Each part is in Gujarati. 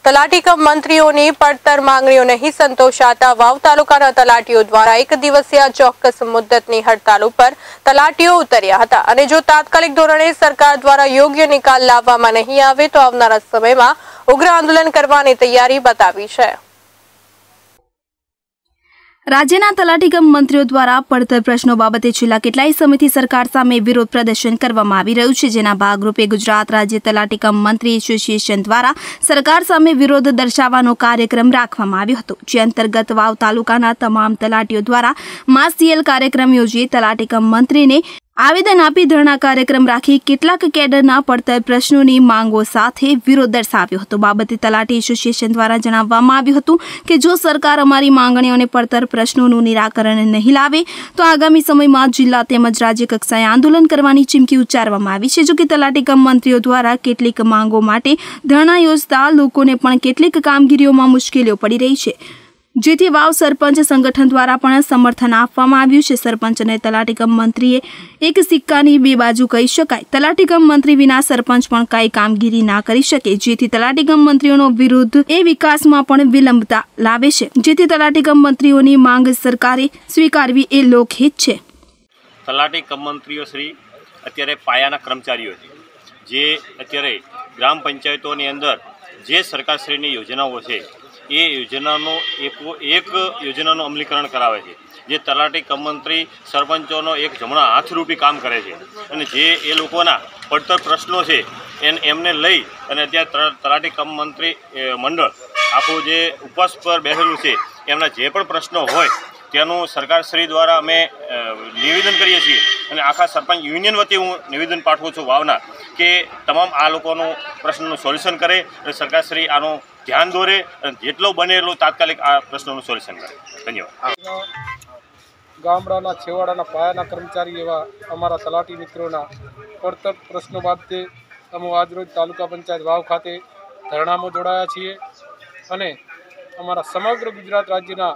તલાટી કમ મંત્રીઓની પડતર માંગણીઓ નહીં સંતોષાતા વાવ તાલુકાના તલાટીઓ દ્વારા એક દિવસીય ચોક્કસ મુદ્દતની હડતાલ ઉપર તલાટીઓ ઉતર્યા હતા અને જો તાત્કાલિક ધોરણે સરકાર દ્વારા યોગ્ય નિકાલ લાવવામાં નહીં આવે તો આવનારા સમયમાં ઉગ્ર આંદોલન કરવાની તૈયારી બતાવી છે। રાજ્યના તલાટી કમ મંત્રીઓ દ્વારા પડતર પ્રશ્નો બાબતે છેલ્લા કેટલાય સમયથી સરકાર સામે વિરોધ પ્રદર્શન કરવામાં આવી રહ્યું છે, જેના ભાગરૂપે ગુજરાત રાજ્ય તલાટી કમ મંત્રી એસોસિએશન દ્વારા સરકાર સામે વિરોધ દર્શાવવાનો કાર્યક્રમ રાખવામાં આવ્યો હતો, જે અંતર્ગત વાવ તાલુકાના તમામ તલાટીઓ દ્વારા માસ સીએલ કાર્યક્રમ યોજી તલાટી કમ મંત્રીને આવેદન આપી ધરણા કાર્યક્રમ રાખી કેટલાક કેડરના પડતર પ્રશ્નોની માંગો સાથે વિરોધ દર્શાવ્યો હતો। બાબતે તલાટી એસોસિએશન દ્વારા જણાવવામાં આવ્યું હતું કે જો સરકાર અમારી માંગણીઓ અને પડતર પ્રશ્નોનું નિરાકરણ નહીં લાવે તો આગામી સમયમાં જિલ્લા તેમજ રાજ્ય કક્ષાએ આંદોલન કરવાની ચીમકી ઉચ્ચારવામાં આવી છે। જો કે તલાટી કમ મંત્રીઓ દ્વારા કેટલીક માંગો માટે ધરણા યોજતા લોકોને પણ કેટલીક કામગીરીઓમાં મુશ્કેલીઓ પડી રહી છે, જેથી વાવ સરપંચ સંગઠન દ્વારા પણ સમર્થન આપવામાં આવ્યું છે। સરપંચ અને તલાટી કમ મંત્રીએ એક સિક્કાની બે બાજુ કહી શકાય। તલાટી કમ મંત્રી વિના સરપંચ પણ કાંઈ કામગીરી ના કરી શકે, જેથી તલાટી કમ મંત્રીઓનો વિરોધ એ વિકાસમાં પણ વિલંબતા લાવે છે, જેથી તલાટી કમ મંત્રીઓની માંગ સરકારે સ્વીકારવી એ લોકહિત છે। તલાટી કમ મંત્રીઓ શ્રી અત્યારે પાયાના કર્મચારીઓ છે, જે અત્યારે ગ્રામ પંચાયતોની અંદર જે સરકારશ્રીની યોજનાઓ છે એ યોજનાનો એક યોજનાનું અમલીકરણ કરાવે છે, જે તલાટી કમ મંત્રી સરપંચોનો એક જમણા હાથરૂપી કામ કરે છે અને જે એ લોકોના પડતર પ્રશ્નો છે એમને લઈ અને અત્યારે તલાટી કમ મંત્રી મંડળ આખું જે ઉપવાસ પર બેઠેલું છે એમના જે પણ પ્રશ્નો હોય તેનું સરકારશ્રી દ્વારા અમે નિવેદન કરીએ છીએ અને આખા સરપંચ યુનિયન વતી હું નિવેદન પાઠવું છું વાવના કે તમામ આ લોકોનું પ્રશ્નનું સોલ્યુશન કરે અને સરકારશ્રી આનું ધ્યાન દોરે અને જેટલો બને એટલું તાત્કાલિક આ પ્રશ્નોનું સોલ્યુશન કરે। ધન્યવાદ। ગામડાના છેવાડાના પાયાના કર્મચારી એવા અમારા તલાટી મિત્રોના પડતર પ્રશ્નો બાબતે અમે આજરોજ તાલુકા પંચાયત વાવ ખાતે ધરણામાં જોડાયા છીએ અને અમારા સમગ્ર ગુજરાત રાજ્યના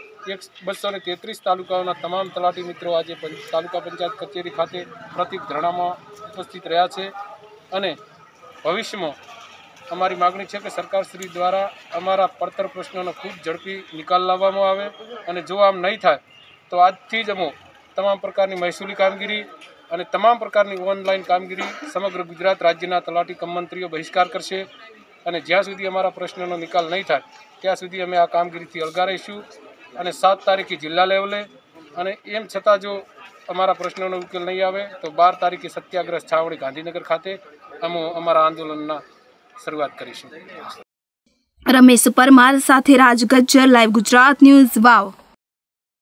233 તાલુકાઓના તમામ તલાટી મિત્રો આજે તાલુકા પંચાયત કચેરી ખાતે પ્રતિક ધરણામાં ઉપસ્થિત રહ્યા છે અને ભવિષ્યમાં અમારી માગણી છે કે સરકારશ્રી દ્વારા અમારા પડતર પ્રશ્નોનો ખૂબ ઝડપી નિકાલ લાવવામાં આવે અને જો આમ નહીં થાય તો આજથી જ અમે તમામ પ્રકારની મહેસૂલી કામગીરી અને તમામ પ્રકારની ઓનલાઈન કામગીરી સમગ્ર ગુજરાત રાજ્યના તલાટી કમ મંત્રીઓ બહિષ્કાર કરશે અને જ્યાં સુધી અમારા પ્રશ્નોનો નિકાલ નહીં થાય ત્યાં સુધી અમે આ કામગીરીથી અળગા રહીશું અને 7 તારીખે જિલ્લા લેવલે અને એમ છતાં જો અમારા પ્રશ્નોનો ઉકેલ નહીં આવે તો 12 તારીખે સત્યાગ્રહ છાવણી ગાંધીનગર ખાતે અમે અમારા આંદોલનના શરૂઆત કરીશું। રમેશ પરમાર સાથે રાજ ગજ્જર, લાઈવ ગુજરાત ન્યૂઝ વાવ।